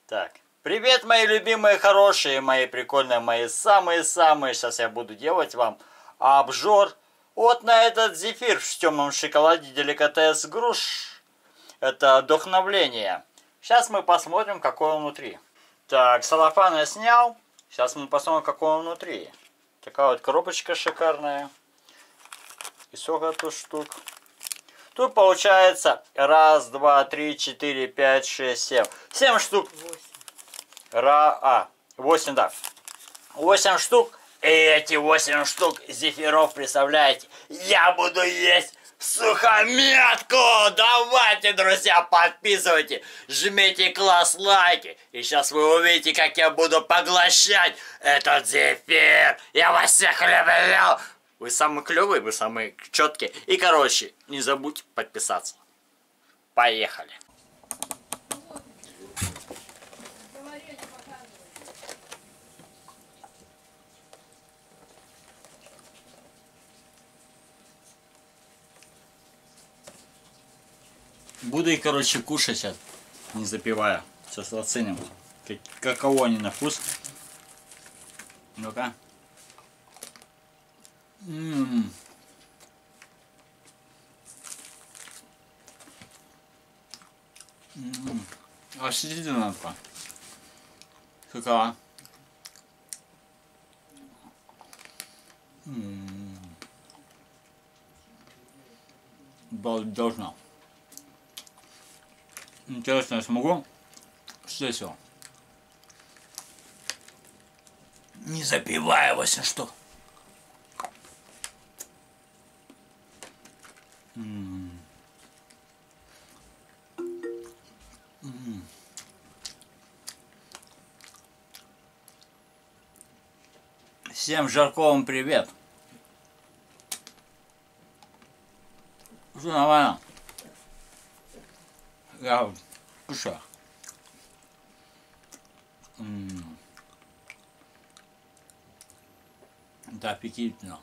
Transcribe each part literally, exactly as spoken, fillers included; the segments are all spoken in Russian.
Так, привет, мои любимые, хорошие, мои прикольные, мои самые-самые. Сейчас я буду делать вам обжор вот на этот зефир в темном шоколаде деликатес груш. Это вдохновление. Сейчас мы посмотрим, какой он внутри. Так, салофан я снял. Сейчас мы посмотрим, какой он внутри. Такая вот коробочка шикарная. И сколько тут штук? Тут получается раз, два, три, четыре, пять, шесть, семь. Семь штук. Ра, а, восемь, да. Восемь штук. И эти восемь штук зефиров, представляете, я буду есть в сухомятку. Давайте, друзья, подписывайте, жмите класс лайки. И сейчас вы увидите, как я буду поглощать этот зефир. Я вас всех люблю. Вы самые клевые, вы самые четкие. И, короче, не забудьте подписаться. Поехали. Буду их, короче, кушать сейчас, не запивая. Сейчас оценим, как, каково они на вкус. Ну-ка. Ммм. Ммм. Офигительно. Какова? Ммм. Балдежно. Интересно, я смогу съесть его? Не запивая восемь штук. М-м. М-м. Всем жарковым привет. Все нормально. Я кушаю. М-м. Это аппетитно.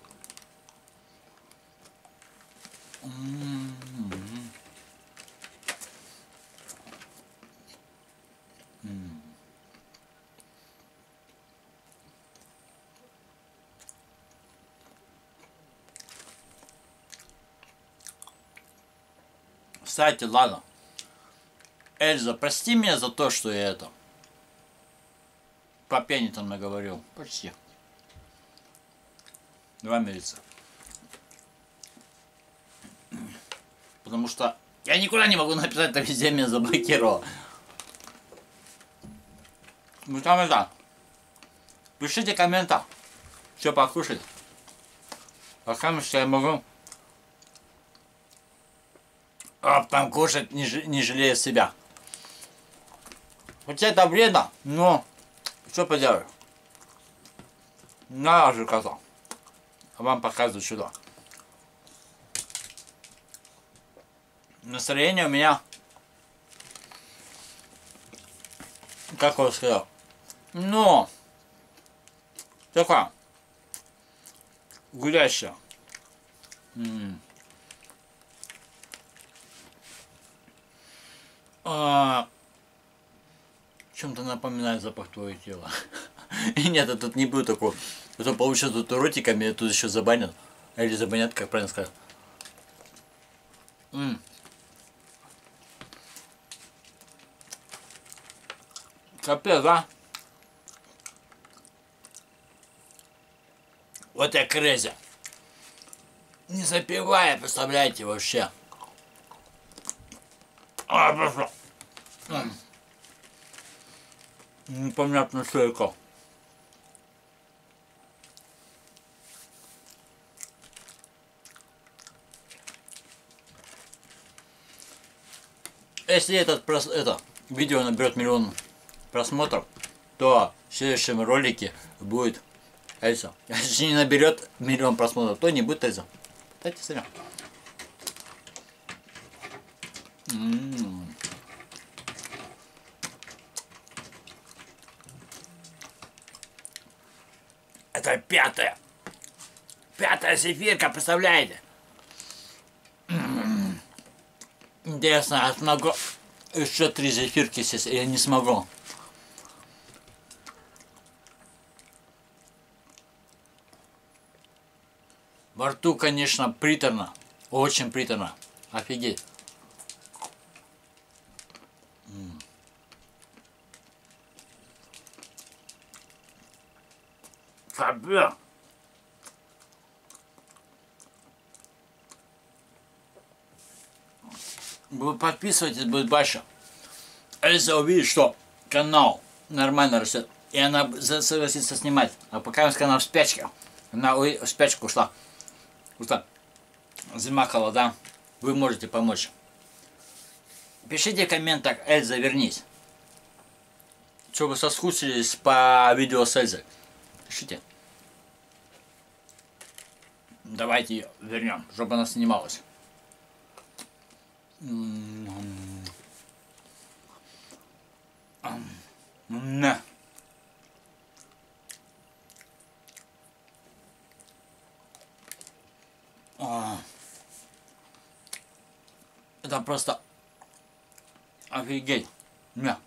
М-м-м. М-м. Кстати, ладно. Эльза, прости меня за то, что я это по пьяни там наговорил. Почти. Два месяца. Потому что я никуда не могу написать, это везде меня заблокировало. Ну там это. Пишите комментарий, что покушать. Пока что я могу. А там кушать, не, не жалея себя. Хотя это вредно, но что поделаешь. Надо же кота. А вам показываю сюда. Настроение у меня, как я сказал, но такая гулящая. М-м. А, чем-то напоминает запах твоего тела. И нет, я тут не буду такого. А то получится тут ротиками, меня тут еще забанят. Или забанят, как правильно сказать. М-м. Капец, да? Вот я крейзи. Не запивая, представляете, вообще. А, просто. Непонятно, что это. Если этот, это видео наберет миллион просмотров, то в следующем ролике будет Эльза. Если не наберет миллион просмотров, то не будет Эльза. Дайте сами. М-м-м. Это пятая. Пятая зефирка, представляете? М-м-м. Интересно, я смогу еще три зефирки съесть, я не смогу. Во рту, конечно, приторно. Очень приторно. Офигеть. Капец. Вы подписывайтесь, будет больше. Эльза увидит, что канал нормально растет, и она согласится снимать. А пока у нас канал в спячке, она в спячку ушла. Ушла. Зима, холода. Вы можете помочь. Пишите в комментах: Эльза, вернись. Что вы соскучились по видео с Эльзой? Пишите. Давайте ее вернем, чтобы она снималась. На. Это просто офигеть. На.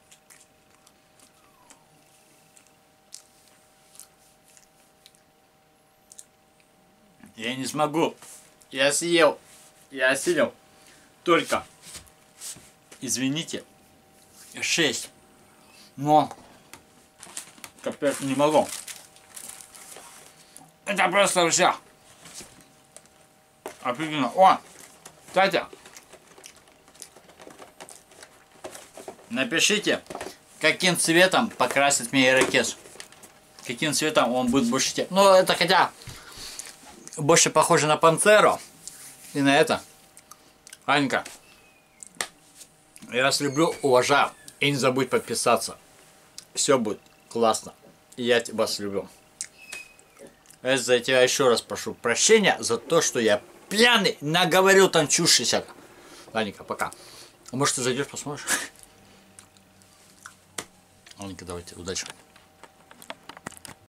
Я не смогу. Я съел. Я осилил. Только, извините, шесть. Но, капец, не могу. Это просто все. Офигенно. О, кстати, напишите, каким цветом покрасить мне ирокез. Каким цветом он будет больше тем. Ну, это хотя больше похоже на пантеру. И на это. Анька, я вас люблю, уважаю. И не забудь подписаться. Все будет классно. И я вас люблю. Эльза, я тебя еще раз прошу прощения за то, что я пьяный наговорил там чушь всяко. Анька, пока. А может, ты зайдешь, посмотришь? Анька, давайте, удачи.